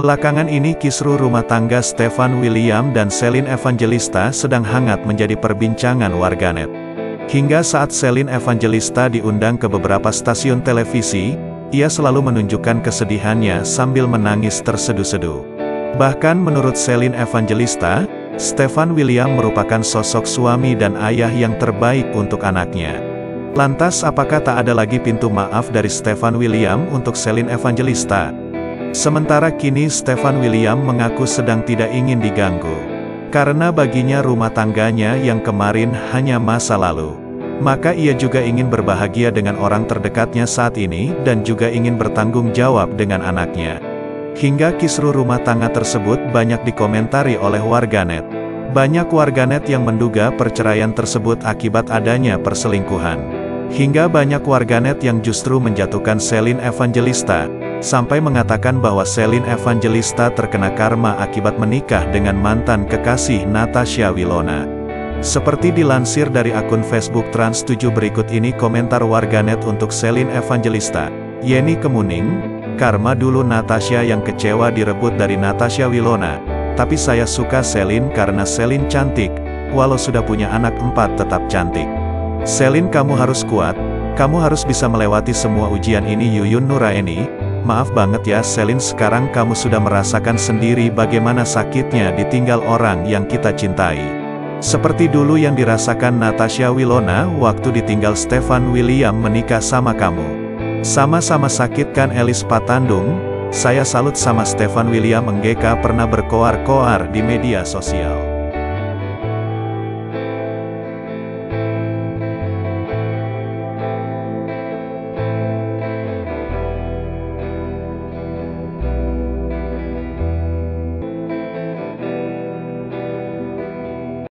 Belakangan ini kisru rumah tangga Stefan William dan Celine Evangelista sedang hangat menjadi perbincangan warganet. Hingga saat Celine Evangelista diundang ke beberapa stasiun televisi, ia selalu menunjukkan kesedihannya sambil menangis terseduh-seduh. Bahkan menurut Celine Evangelista, Stefan William merupakan sosok suami dan ayah yang terbaik untuk anaknya. Lantas apakah tak ada lagi pintu maaf dari Stefan William untuk Celine Evangelista? Sementara kini Stefan William mengaku sedang tidak ingin diganggu. Karena baginya rumah tangganya yang kemarin hanya masa lalu. Maka ia juga ingin berbahagia dengan orang terdekatnya saat ini dan juga ingin bertanggung jawab dengan anaknya. Hingga kisru rumah tangga tersebut banyak dikomentari oleh warganet. Banyak warganet yang menduga perceraian tersebut akibat adanya perselingkuhan. Hingga banyak warganet yang justru menjatuhkan Celine Evangelista, sampai mengatakan bahwa Celine Evangelista terkena karma akibat menikah dengan mantan kekasih Natasha Wilona. Seperti dilansir dari akun Facebook Trans7 berikut ini komentar warganet untuk Celine Evangelista. Yeni Kemuning, karma dulu Natasha yang kecewa direbut dari Natasha Wilona, tapi saya suka Celine karena Celine cantik, walau sudah punya anak 4 tetap cantik. Celine, kamu harus kuat, kamu harus bisa melewati semua ujian ini. Yuyun Nuraini, maaf banget ya Celine, sekarang kamu sudah merasakan sendiri bagaimana sakitnya ditinggal orang yang kita cintai. Seperti dulu yang dirasakan Natasha Wilona waktu ditinggal Stefan William menikah sama kamu. Sama-sama sakit kan Elis Patandung, saya salut sama Stefan William. Enggak pernah berkoar-koar di media sosial.